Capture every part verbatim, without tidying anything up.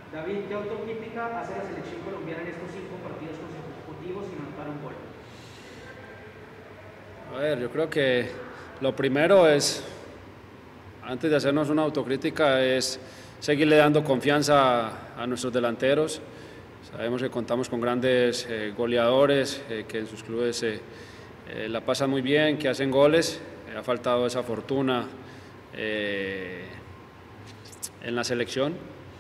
David, ¿qué autocrítica hace la selección colombiana en estos cinco partidos consecutivos sin anotar un gol? A ver, yo creo que lo primero es, antes de hacernos una autocrítica, es seguirle dando confianza a, a nuestros delanteros. Sabemos que contamos con grandes eh, goleadores eh, que en sus clubes eh, eh, la pasan muy bien, que hacen goles. Eh, ha faltado esa fortuna eh, en la selección,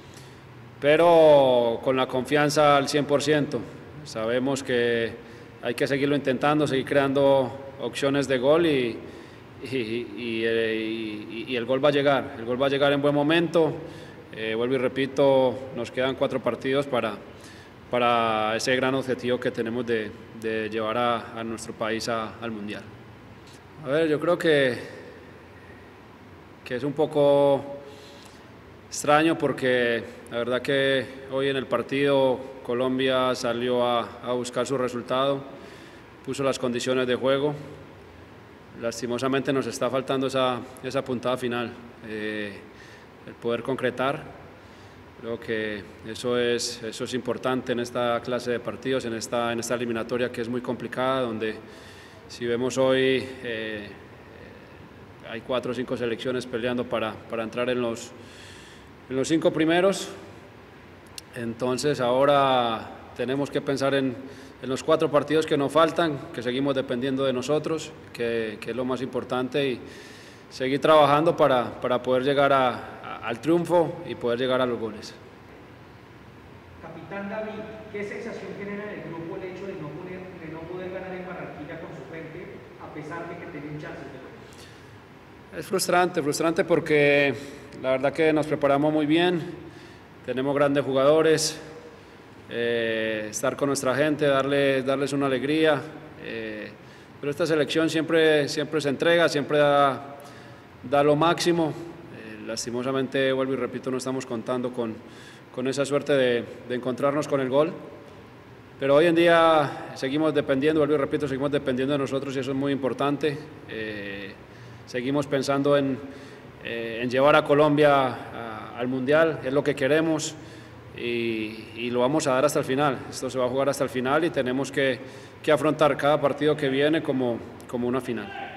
pero con la confianza al cien por ciento. Sabemos que hay que seguirlo intentando, seguir creando opciones de gol y, y, y, y, y el gol va a llegar. El gol va a llegar en buen momento. Eh, vuelvo y repito, nos quedan cuatro partidos para, para ese gran objetivo que tenemos de, de llevar a, a nuestro país a, al Mundial. A ver, yo creo que, que es un poco extraño porque la verdad que hoy en el partido Colombia salió a, a buscar su resultado, puso las condiciones de juego. Lastimosamente nos está faltando esa, esa puntada final, eh, el poder concretar. Creo que eso es, eso es importante en esta clase de partidos, en esta, en esta eliminatoria que es muy complicada, donde si vemos hoy eh, hay cuatro o cinco selecciones peleando para, para entrar en los, en los cinco primeros. Entonces ahora tenemos que pensar en, en los cuatro partidos que nos faltan, que seguimos dependiendo de nosotros, que, que es lo más importante, y seguir trabajando para, para poder llegar a, a, al triunfo y poder llegar a los goles. Capitán David, ¿qué sensación genera en el grupo el hecho de no poder, de no poder ganar en Barranquilla con su gente, a pesar de que tienen chances de gol? Es frustrante, frustrante porque la verdad que nos preparamos muy bien. Tenemos grandes jugadores, eh, estar con nuestra gente, darle, darles una alegría, eh, pero esta selección siempre, siempre se entrega, siempre da, da lo máximo. Eh, lastimosamente, vuelvo y repito, no estamos contando con, con esa suerte de, de encontrarnos con el gol, pero hoy en día seguimos dependiendo, vuelvo y repito, seguimos dependiendo de nosotros y eso es muy importante. Eh, seguimos pensando en, eh, en llevar a Colombia a, al Mundial, es lo que queremos y, y lo vamos a dar hasta el final. Esto se va a jugar hasta el final y tenemos que, que afrontar cada partido que viene como, como una final.